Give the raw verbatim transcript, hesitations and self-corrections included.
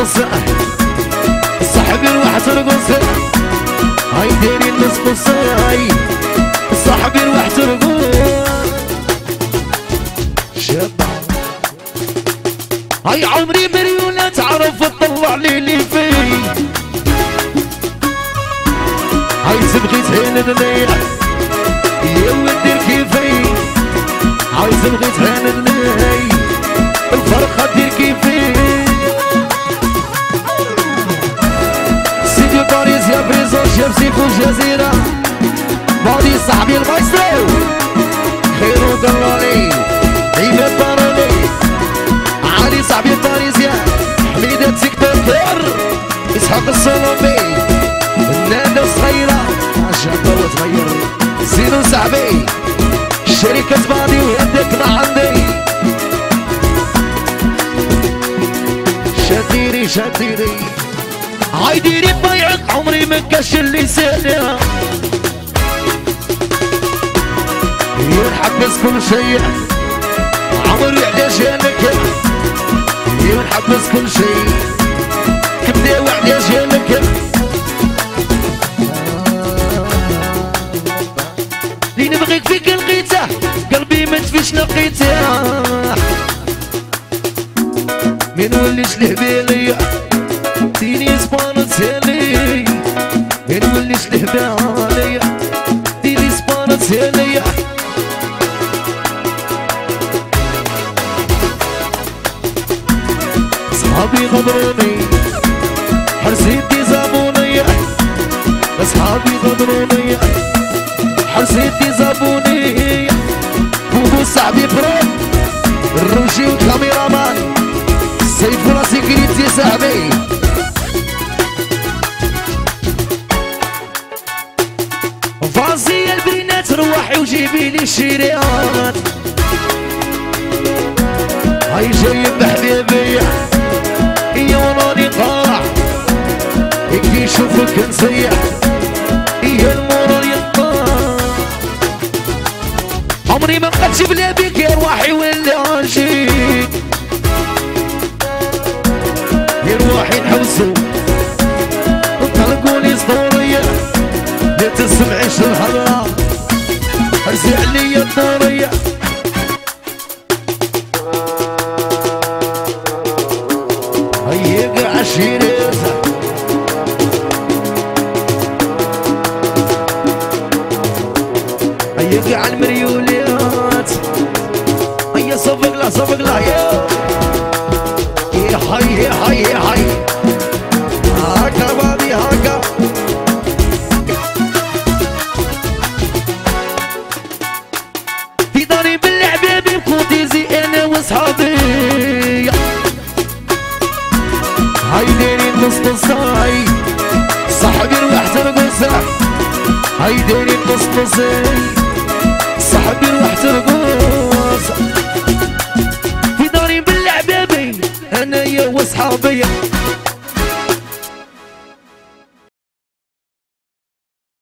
ترقص صاحبي روح ترقص هاي ديري نص هاي صاحبي روح ترقص شاب هاي عمري مريولة تعرف تطلع لي اللي فيه هاي تبغي تهندني يا ودير كيفي هاي تبغي تهندني الفرقة دير كيفي سيدي باريس يا بريزون شاب سيفو الجزيرة بادي صاحبي المايسترو خيرو دلالي عيمة بارولي علي صاحبي الباريزيان حميدة تيك توكر اسحاق الصلومي النادى الصغيرة عشان وتغير زينو صاحبي شركة بادي ويدك مع عندي شديري شديري هاي ديري بيعك عمري ما كاش اللي سالها ينحبس كل شيء عمري علاش لك ينحبس كل شيء كبدا وعلاش لك اللي نبغيك فيك لقيته قلبي ما تفيش لقيته من وليش لهبالي تيني سبانة سالي من وليش لهبالي تيني سبانة سالي صحابي غدروني حرسيتي زابوني اصحابي غدروني حرسيتي زابوني بوبو صاحبي براد الروشي والكاميرامان سيف راسي كريت يا صاحبي فازي البنات روحي وجيبي لي الشريات هاي جايب بحبيبي يا وراني طالع كي يشوفك نسيح يا المورال يطلع عمري ما بقيتش بلا بيك يا روحي ولا نجيك يا روحي نحوسو طلقوني اسطورية لا تسمعيش الهضرة حرزي عليا الدارية هيقع عشيرات هيقع المريولات هيا صفق له صفق له يا هاي هاي هاي هاكا بابي هاكا في داري بالعبابي بكوتيزي انا وصحابي هاي ديري نص نص هاي صاحبي روح ترقص هاي ديري نص نص صاحبي روح ترقص في داري بالعبابي انا يا وصحابي